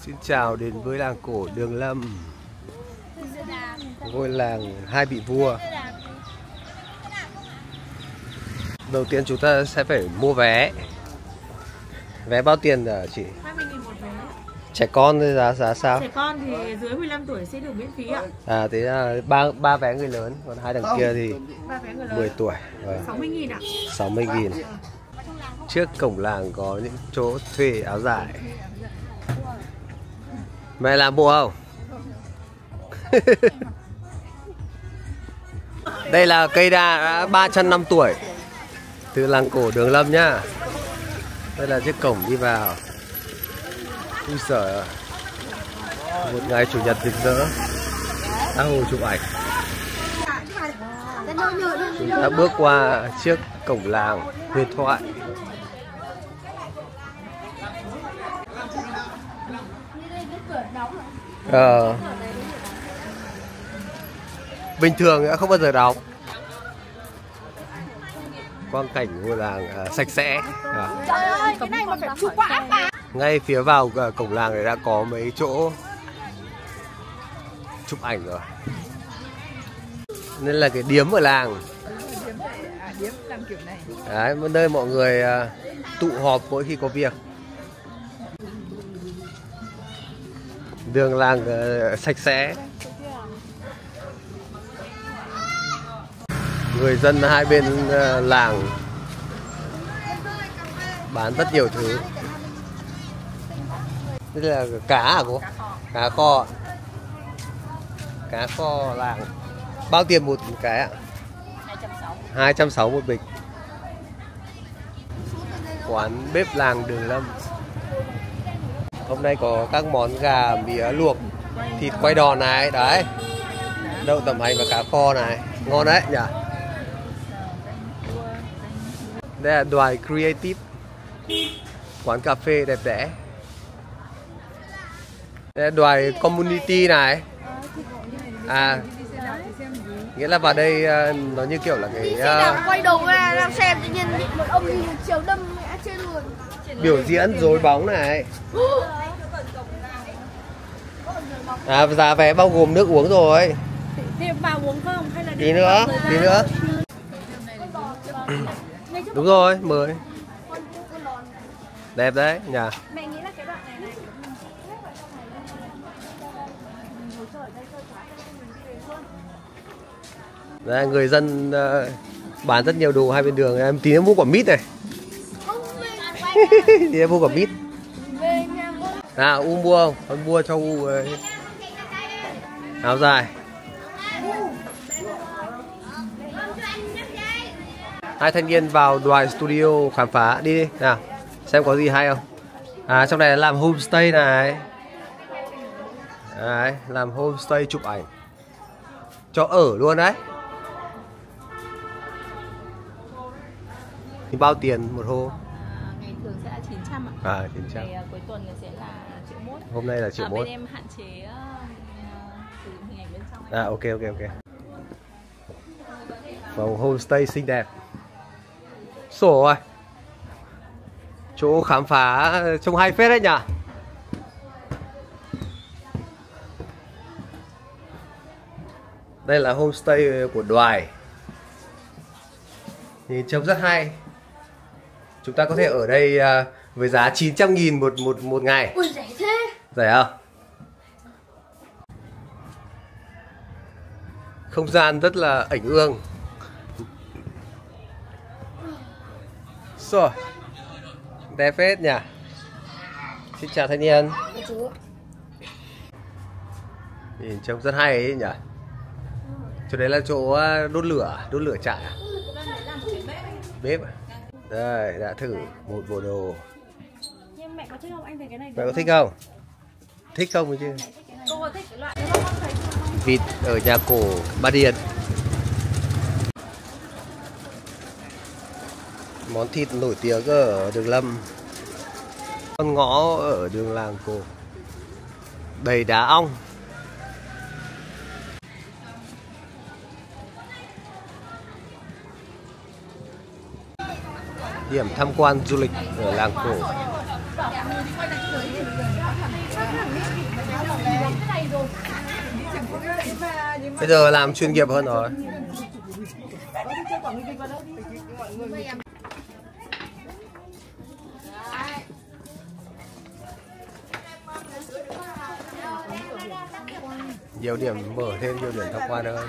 Xin chào đến với làng cổ Đường Lâm, ngôi làng hai vị vua. Đầu tiên chúng ta sẽ phải mua vé. Vé bao tiền hả chị? 20.000 một vé. Trẻ con thì giá sao? Trẻ con thì dưới 15 tuổi sẽ được miễn phí ạ. À thế là ba vé người lớn, còn hai đằng kia thì 10 tuổi. 60.000 ạ. 60.000. Trước cổng làng có những chỗ thuê áo dài. Mẹ làm bộ không? Đây là cây đa đã 300 năm tuổi từ làng cổ Đường Lâm nhá. Đây là chiếc cổng đi vào. Ui giời, một ngày chủ nhật rực rỡ, tha hồ chụp ảnh. Chúng ta bước qua chiếc cổng làng huyền thoại. Bình thường không bao giờ đóng. Quang cảnh ngôi làng sạch sẽ. Trời ơi, cái này mà phải chụp qua app à? Ngay phía vào cổng làng này đã có mấy chỗ chụp ảnh rồi. Nên là cái điếm ở làng. Điếm làm kiểu này. Đấy, một nơi mọi người tụ họp mỗi khi có việc. Đường làng sạch sẽ. Người dân hai bên làng bán rất nhiều thứ. Đây là cá à cô? Cá kho. Cá kho làng. Bao tiền một cái ạ? 260 một bịch. Quán bếp làng Đường Lâm. Hôm nay có các món gà mía luộc, thịt quay đòn này, đấy, đậu tẩm hành và cá kho này, ngon đấy nhỉ. Đây là Đoài Creative, quán cà phê đẹp đẽ. Đây là Đoài Community này. À, nghĩa là vào đây nó như kiểu là cái quay đầu ra làm xem tự nhiên bị một ông đi chiều đâm ngã trên luôn. Biểu diễn rối bóng này. À, giá vé bao gồm nước uống rồi. Thì vào uống không hay là Tí nữa, tí nữa. Đúng rồi, mời. Đẹp đấy nhỉ. Mẹ nghĩ là cái đoạn này này. Đây, người dân bán rất nhiều đồ hai bên đường. Em tí nữa mua quả mít này. Tí nữa mua quả mít. À, U mua không? Con mua cho U áo dài. Hai thanh niên vào Đoài Studio khám phá đi nào, xem có gì hay không. À, trong này làm homestay này. Đấy, làm homestay chụp ảnh cho ở luôn đấy. Thì bao tiền một hôm? Ngày thường sẽ là 900 ạ. À, 900. Ngày cuối tuần sẽ là 1.1 triệu. Hôm nay là 1.1 triệu. Bên em hạn chế sử dụng hình ảnh bên trong. À, ok. Phòng homestay xinh đẹp. Sổ rồi. Chỗ khám phá trông hay phết đấy nhỉ. Đây là homestay của Đoài. Nhìn trông rất hay. Chúng ta có thể ở đây với giá 900.000 một ngày. Ui, rẻ thế. Rẻ không? Không gian rất là ảnh ương. Rồi, đẹp phết nhỉ. Xin chào thanh niên. Nhìn trông rất hay ấy nhỉ. Chỗ đấy là chỗ đốt lửa trại à? Bếp à? Đây, đã thử một bộ đồ. Nhưng mẹ có thích không? Anh thấy cái này Mẹ có thích không? Thích không chứ? Cô có thích cái loại đó không? Thấy không? Vịt ở nhà cổ Ba Điền. Món thịt nổi tiếng ở Đường Lâm. Con ngõ ở đường làng cổ đầy đá ong. Điểm tham quan du lịch ở làng cổ. Bây giờ làm chuyên nghiệp hơn rồi. Nhiều điểm mở thêm, nhiều điểm tham quan hơn.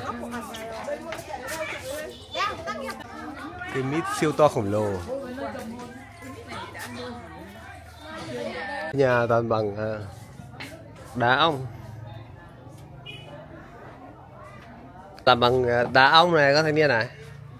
Cái mít siêu to khổng lồ. Nhà toàn bằng đá ong. Toàn bằng đá ong này các thanh niên này.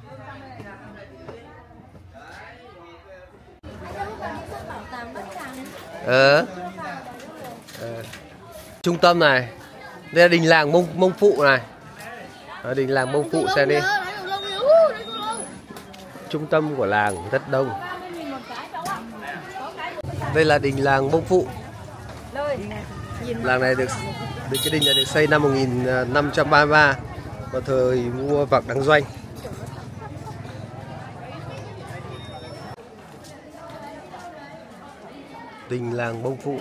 Trung tâm này. Đây là đình làng Mông Phụ này. Đình làng Mông Phụ xem đi. Trung tâm của làng rất đông. Đây là đình làng Mông Phụ. Làng này cái đình này được xây năm 1533 vào thời vua Vạc Đăng Doanh. Đình làng Mông Phụ.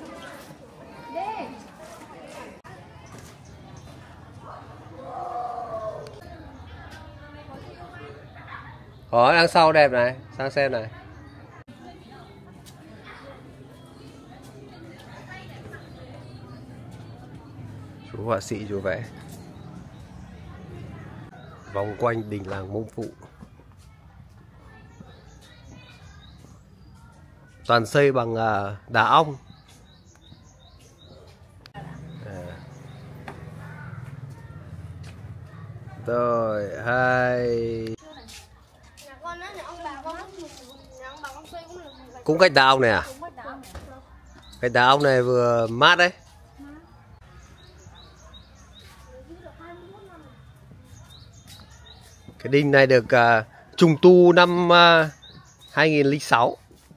Đó, đằng sau đẹp này, sang xem này. Chú họa sĩ chú vẽ. Vòng quanh đình làng Mông Phụ. Toàn xây bằng đá ong. Rồi, hai. Cũng cách đá ong này à? Cách đá ong này vừa mát đấy. Cái đình này được trùng tu năm 2006.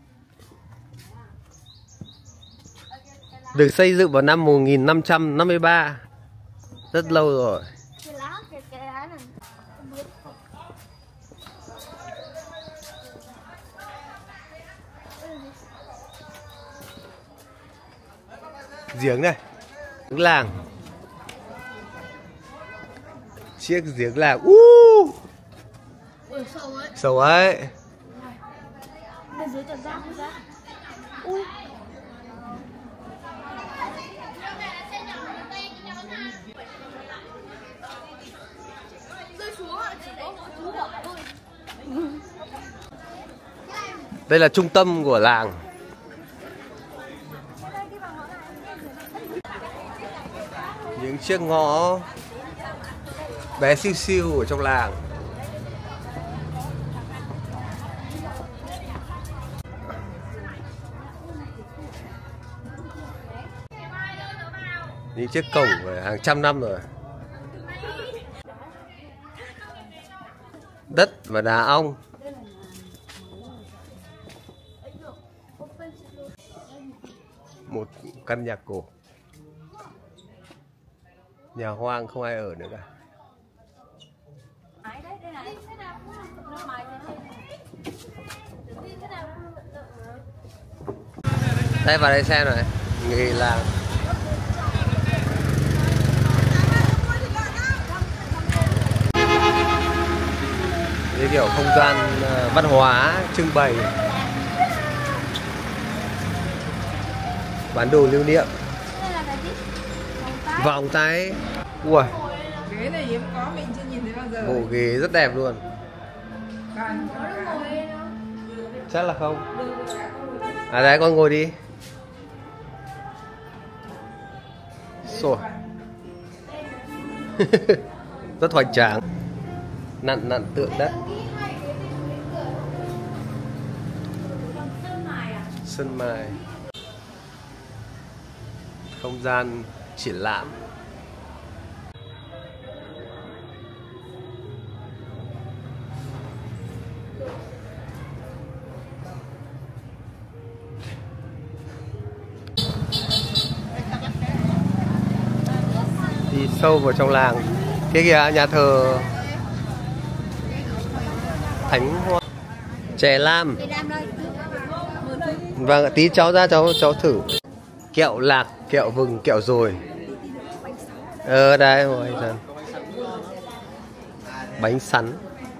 Được xây dựng vào năm 1553. Rất lâu rồi. Giếng này, giếng làng, chiếc giếng làng, sâu ấy. Đây là trung tâm của làng. Những chiếc ngõ bé xíu xiu ở trong làng. Những chiếc cổng hàng trăm năm rồi. Đất và đá ong. Một căn nhà cổ. Nhà hoang không ai ở nữa cả. Đây vào đây xem này. Nghề làng. Cái kiểu không gian văn hóa trưng bày. Bán đồ lưu niệm. Vòng tay. Ui. Ghế này hiếm có, mình chưa nhìn thấy bao giờ. Bộ ghế rất đẹp luôn. Chắc là không. À đấy, con ngồi đi. Rồi. Rất hoành tráng. Nặn tượng đất. Sân mài. Không gian triển lãm. Đi sâu vào trong làng. Cái kìa, nhà thờ Thánh Hoa Chè Lam. Vâng, tí cháu ra cháu thử. Kẹo lạc, kẹo vừng, kẹo dồi. Đây rồi. Bánh sắn.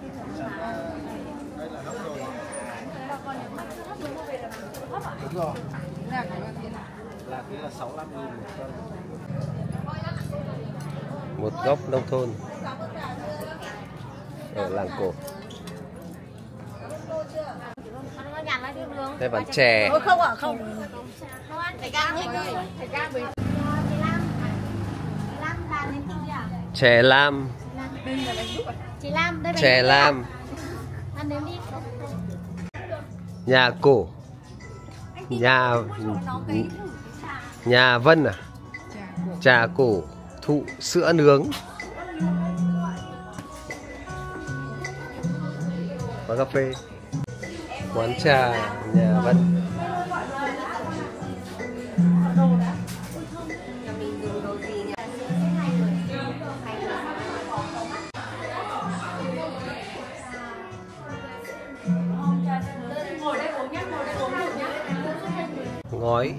Một góc nông thôn ở làng cổ. Đây bán chè. Không ạ, không. Chè lam. Chè lam. Nhà cổ. Nhà Vân à? Trà cổ thụ sữa nướng. Quán cà phê. Quán trà nhà Vân. Ngói.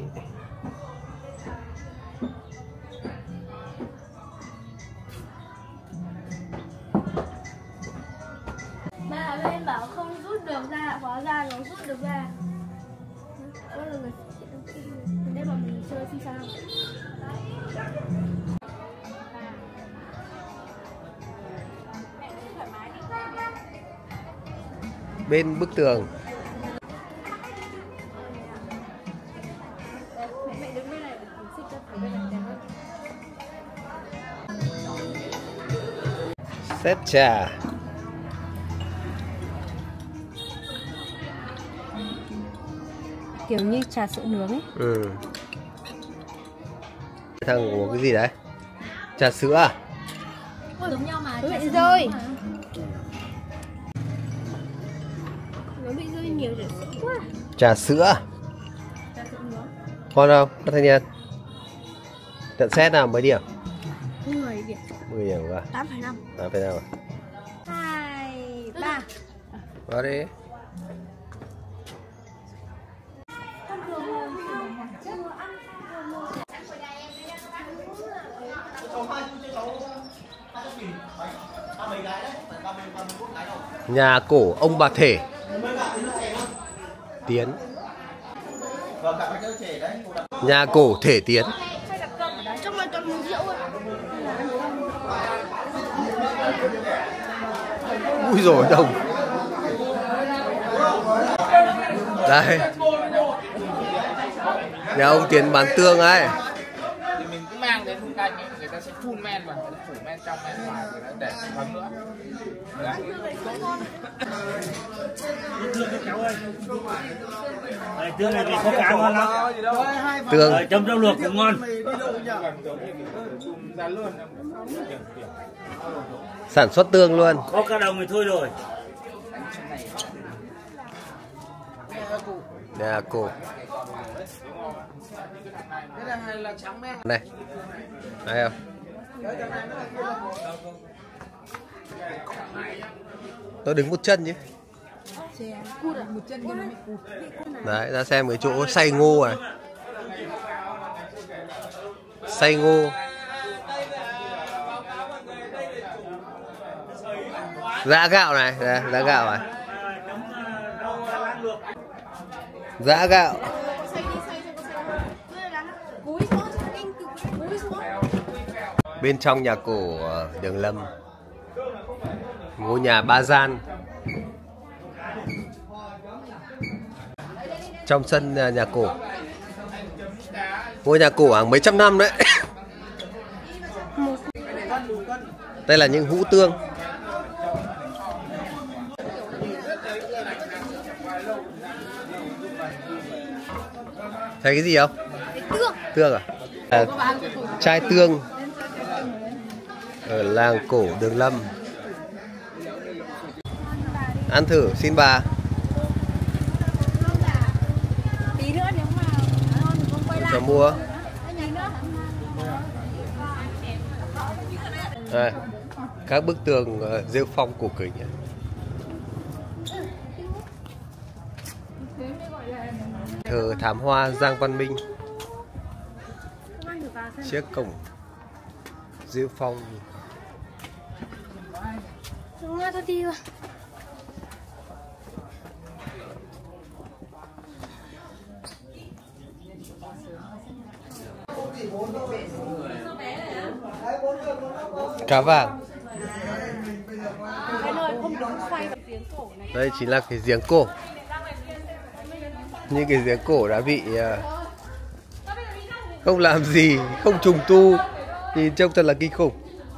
Bà lên bảo không rút được ra, hóa ra nó rút được ra. Có là người đây mà mình chơi thì sao? Bên bức tường. Mẹ đứng bên này để xích cho thấy bên này đẹp hơn. Set trà. Kiểu như trà sữa nướng ấy. Ừ. Thằng uống cái gì đấy? Trà sữa à? Giống nhau mà. Nó bị rơi. Nó bị rơi nhiều rồi quá. Trà sữa. Trà sữa nướng. Con không? Các thanh niên. Trận xét nào mấy điểm? 10 điểm. 10 điểm quá. 8,5. 8,5 à? 2, 3. Vào đi. Nhà cổ ông bà Thể. Tiến. Nhà cổ Thể Tiến. Trong này toàn mùi rượu rồi. Ui dồi đồng. Đây. Nhà ông Tiến bán tương ấy. Thì mình cứ mang đến vùng canh ấy, người ta sẽ phun men vào, phủ men trong men ngoài rồi nó để thấm nữa. Tương này thì có cá ngon lắm. Tương. Chấm rau luộc cũng ngon. Sản xuất tương luôn. Có cả đồng thì thôi rồi. Nhà cổ. Này. Thấy không? Tôi đứng một chân chứ. Một chân kia nó bị cụt. Đấy, ra xem cái chỗ xay ngô này. Xay ngô. Giã gạo này, đây, giã gạo này. Giã gạo. Bên trong nhà cổ Đường Lâm. Ngôi nhà ba gian. Trong sân nhà cổ. Ngôi nhà cổ hàng mấy trăm năm đấy. Đây là những hũ tương. Thấy cái gì không? Tương à? Chai tương ở làng cổ Đường Lâm. Ăn thử, xin bà. Tí nữa nếu mà ngon thì con quay lại. Cho mua. Đây, các bức tường rêu phong cổ kính. Thờ Thám Hoa Giang Văn Minh. Chiếc cổng rêu phong. Chúng ta đi rồi. Cá vàng. Đây chính là cái giếng cổ. Những cái giếng cổ đã bị không làm gì, không trùng tu, nhìn trông thật là kinh khủng.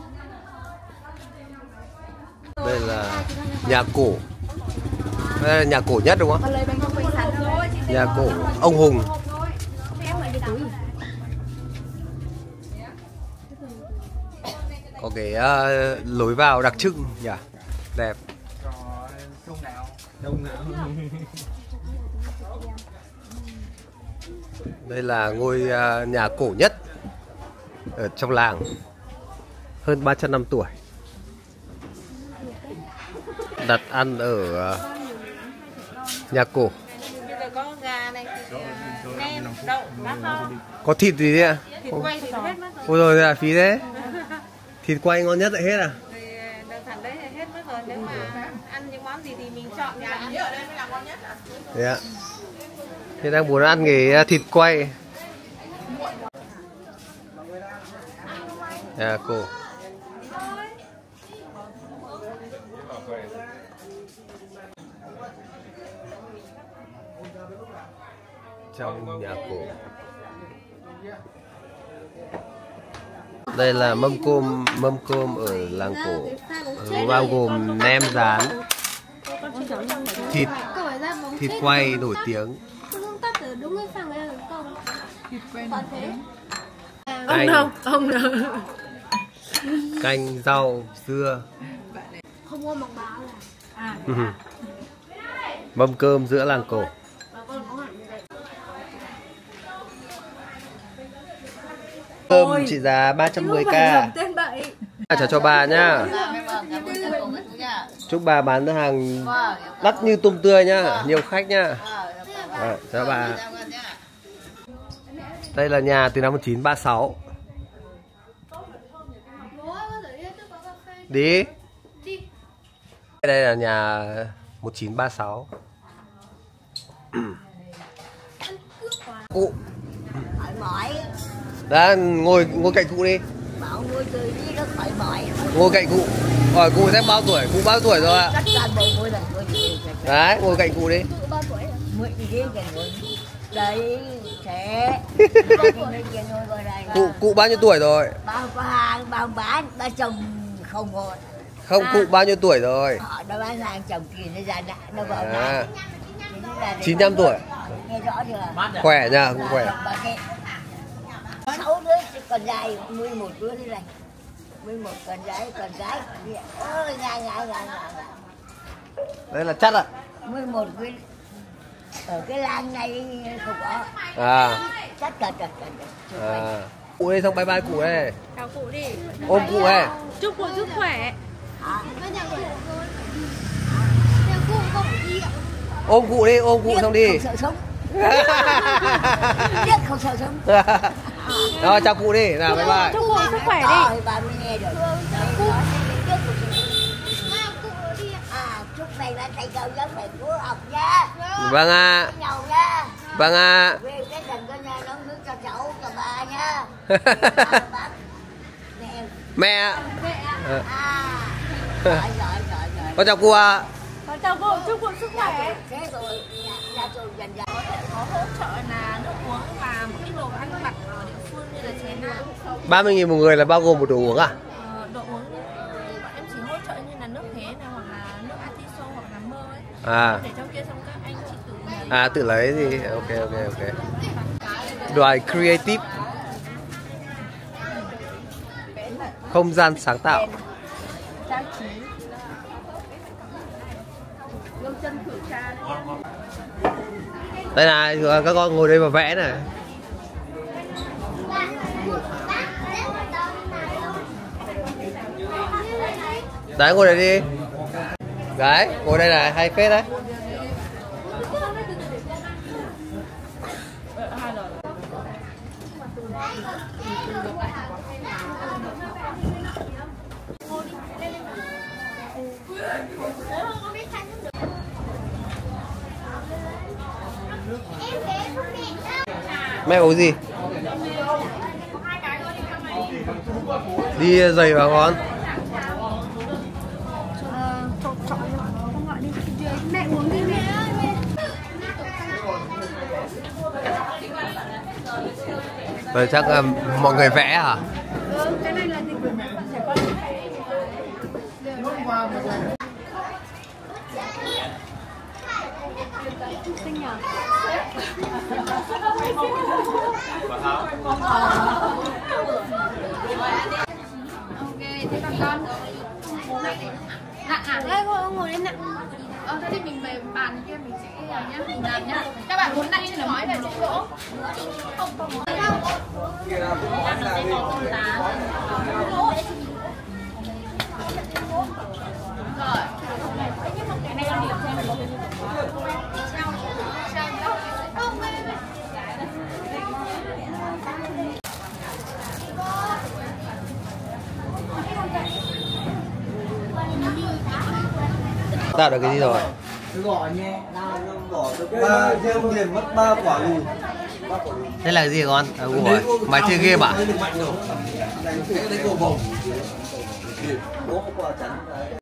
Đây là nhà cổ. Đây là nhà cổ nhất đúng không? Nhà cổ ông Hùng. Có cái lối vào đặc trưng nhỉ, đẹp. Đây là ngôi nhà cổ nhất ở trong làng, hơn 300 năm tuổi. Đặt ăn ở nhà cổ. Bây giờ có gà này, nem, đậu, bác không? Có thịt gì đấy ạ? Thịt quay thì hết mất rồi. Ôi rồi là phí thế. Thịt quay ngon nhất lại hết à? Đơn thẳng đấy hết mất rồi. Nếu mà ăn những món gì thì mình chọn nhà ở đây mới là ngon nhất ạ. Thế ạ. Thế đang muốn ăn cái thịt quay. Nhà cổ. Trong nhà cổ. Đây là mâm cơm ở làng cổ, bao gồm nem rán, thịt quay nổi tiếng, canh rau dưa, mâm cơm giữa làng cổ. Cơm trị giá 310k. Chào cho bà nhá. Chúc bà bán hàng đắt như tôm tươi nhá, nhiều khách nhá. Chào bà. Đây là nhà từ năm 1936. Đi. Đây là nhà 1936. Cụ. Đã ngồi cạnh cụ đi. Ngồi cạnh cụ. Hỏi cụ xem bao tuổi, cụ bao tuổi rồi ạ? Đấy, ngồi cạnh cụ đi. Cụ bao nhiêu tuổi rồi? Ba chồng không ngồi. Không, cụ bao nhiêu tuổi rồi? Nó bán hàng chồng kia nó ra nó vào nhà. 95 tuổi. Nghe rõ chưa? Khỏe nha, cụ khỏe. 6 đứa con trai, 11 đứa thế này. 11 con gái. Ôi ngài. Đây là chắc ạ. 11 cái ở cái làng này không có. Chắc. Cụ đây xong bye bye cụ đây. Chào cụ đi. Ôm cụ đây. Chúc cụ sức khỏe. Ôm cụ đi, ôm cụ xong đi. Không sợ sống. Không sợ sống. Rồi chào cụ đi, nào bye bye. Chúc cụ sức khỏe đi. Bà mới nghe rồi. Chúc mày là thầy cầu giáo phải của học nha. Vâng ạ. Vâng ạ. Về cái đừng có nhà nấu nước cho cháu, cho bà nha. Mẹ. Rồi. Con chào cụ ạ. Con chào cụ, chúc cụ sức khỏe. Thế rồi, nhà trường dần dần. Có hỗ trợ là nước uống và một ít đồ ăn vặt ở địa phương như là chè naan. 30.000 một người là bao gồm một đồ uống à? Đồ uống bọn em chỉ hỗ trợ như là nước hế này hoặc là nước atiso hoặc là mơ ấy. Để trong kia xong các anh chị tự lấy. Tự lấy thì ok. Đoàn creative. Không gian sáng tạo. Trang trí. Gương chân thử trà. Đây này, các con ngồi đây và vẽ này. Đấy, ngồi đây đi. Đấy, ngồi đây này, hay phết đấy. Mẹ uống gì? Đi giày vào con. Con gọi đi. Mẹ uống đi mẹ. Rồi chắc mọi người vẽ hả? Cái này là gì? Xinh nhỉ? Ok, thế còn con? Nặng à? Đây, con ngồi lên nặng. Thế thì mình về bàn kia mình sẽ nhá, mình làm nhá. Các bạn muốn nặng thì nói về chỗ. Không có đâu. Rồi. Cái này con điểm xem. Tạo được cái gì rồi? Gọi nhé, bỏ được 3 riêng liền mất 3 quả lùi. Thế là cái gì con? À, mày chơi game à? Đánh cổ bổng. Bố quả chắn.